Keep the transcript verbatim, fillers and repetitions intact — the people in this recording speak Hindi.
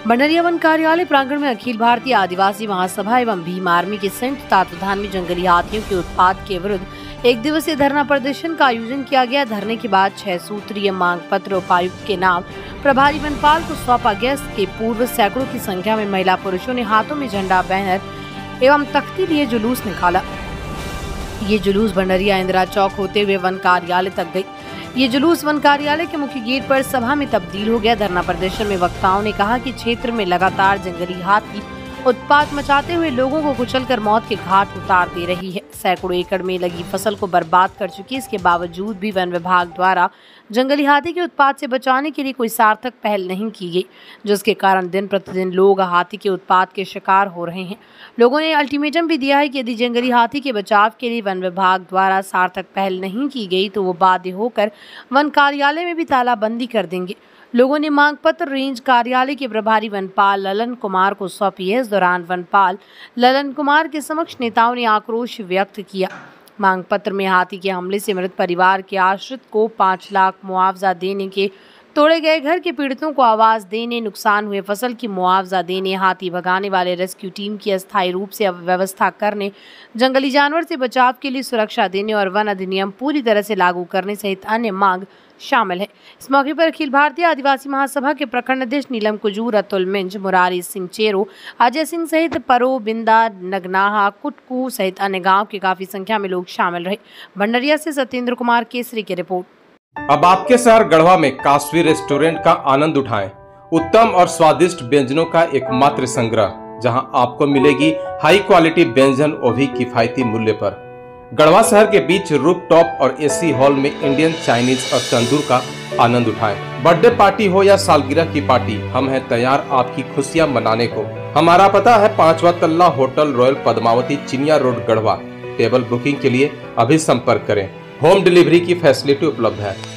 भंडरिया वन कार्यालय प्रांगण में अखिल भारतीय आदिवासी महासभा एवं भीम आर्मी के संयुक्त तत्वाधान में जंगली हाथियों के उत्पात के विरुद्ध एक दिवसीय धरना प्रदर्शन का आयोजन किया गया। धरने के बाद छह सूत्रीय मांग पत्र उपायुक्त के नाम प्रभारी वनपाल को सौंपा गया। इसके पूर्व सैकड़ों की संख्या में महिला पुरुषों ने हाथों में झंडा, बैनर एवं तख्ती लिए जुलूस निकाला। ये जुलूस भंडरिया इंदिरा चौक होते हुए वन कार्यालय तक गई। ये जुलूस वन कार्यालय के मुख्य गेट पर सभा में तब्दील हो गया। धरना प्रदर्शन में वक्ताओं ने कहा कि क्षेत्र में लगातार जंगली हाथी उत्पात मचाते हुए लोगों को कुचलकर मौत के घाट उतार दे रही है। सैकड़ों एकड़ में लगी फसल को बर्बाद कर चुकी है। इसके बावजूद भी वन विभाग द्वारा जंगली हाथी के उत्पात से बचाने के लिए कोई सार्थक पहल नहीं की गई, जिसके कारण दिन प्रतिदिन लोग हाथी के उत्पात के शिकार हो रहे हैं। लोगों ने अल्टीमेटम भी दिया है कि यदि जंगली हाथी के बचाव के लिए वन विभाग द्वारा सार्थक पहल नहीं की गई तो वो बाध्य होकर वन कार्यालय में भी तालाबंदी कर देंगे। लोगों ने मांग पत्र रेंज कार्यालय के प्रभारी वनपाल ललन कुमार को सौंपी है। इस दौरान वनपाल ललन कुमार के समक्ष नेताओं ने आक्रोश व्यक्त किया। मांग पत्र में हाथी के हमले से मृत परिवार के आश्रित को पाँच लाख मुआवजा देने के, तोड़े गए घर के पीड़ितों को आवास देने, नुकसान हुए फसल की मुआवजा देने, हाथी भगाने वाले रेस्क्यू टीम की अस्थायी रूप से व्यवस्था करने, जंगली जानवर से बचाव के लिए सुरक्षा देने और वन अधिनियम पूरी तरह से लागू करने सहित अन्य मांग शामिल है। इस मौके पर अखिल भारतीय आदिवासी महासभा के प्रखंड अध्यक्ष नीलम कुजूर, अतुल मिंज, मुरारी सिंह चेरो, अजय सिंह सहित परो, बिंदा, नगनाहा, कुटकू सहित अन्य गांव के काफी संख्या में लोग शामिल रहे। भंडरिया से सत्येंद्र कुमार केसरी की रिपोर्ट। अब आपके शहर गढ़वा में काशवी रेस्टोरेंट का आनंद उठाएं। उत्तम और स्वादिष्ट व्यंजनों का एकमात्र संग्रह, जहां आपको मिलेगी हाई क्वालिटी व्यंजन, वो भी किफायती मूल्य पर। गढ़वा शहर के बीच रूफटॉप और एसी हॉल में इंडियन, चाइनीज और तंदूर का आनंद उठाएं। बर्थडे पार्टी हो या सालगिरह की पार्टी, हम हैं तैयार आपकी खुशियां मनाने को। हमारा पता है पांचवा तल्ला hotel royal Padmavati, Chiniya road, Garhwa. Table booking के लिए अभी संपर्क करें। होम डिलीवरी की फैसिलिटी उपलब्ध है।